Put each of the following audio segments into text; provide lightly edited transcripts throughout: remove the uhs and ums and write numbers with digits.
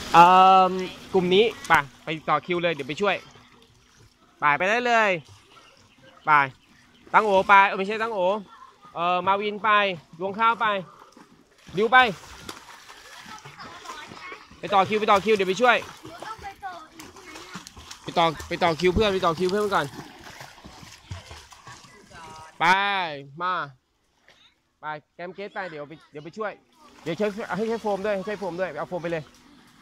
เอ่อกลุ่มนี้ไปต่อคิวเลยเดี๋ยวไปช่วยไปได้เลยไปตั้งโอไปไม่ใช่ตั้งโอมาวินไปรวงข้าวไปดิวไปต่อคิวเดี๋ยวไปช่วยไปต่อคิวเพื่อนก่อนไปมาไปแกมเกตไปเดี๋ยวไปช่วยเดี๋ยวให้โฟมด้วยเอาโฟมไปเลยไป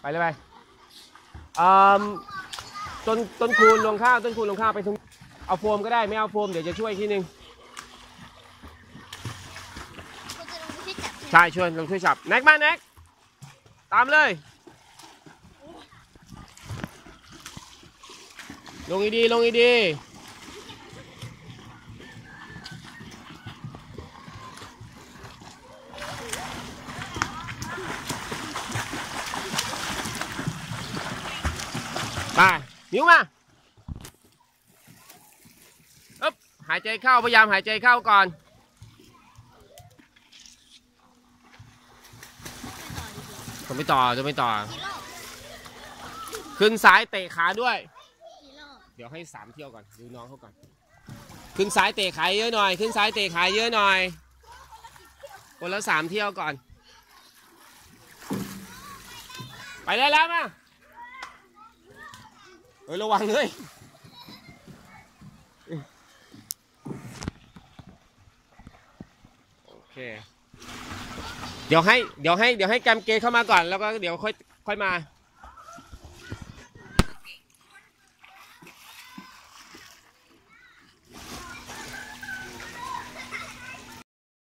ต้นคูณลงข้าวไปตรงเอาโฟมก็ได้ไม่เอาโฟมเดี๋ยวจะช่วยทีนึงใช่ช่วยลงช่วยจับแน็กมาแน็กตามเลยลงดีไปนิ้วมาหายใจเข้าพยายามหายใจเข้าก่อนจะไม่ต่อขึ้นซ้ายเตะขาด้วยเดี๋ยวให้3 เที่ยวก่อนดูน้องเขาก่อนขึ้นซ้ายเตะขาเยอะหน่อยคนละ3 เที่ยวก่อนไปได้แล้วมาระวังเลยโอเคเดี๋ยวให้แกมเกเข้ามาก่อนแล้วก็เดี๋ยวค่อยมา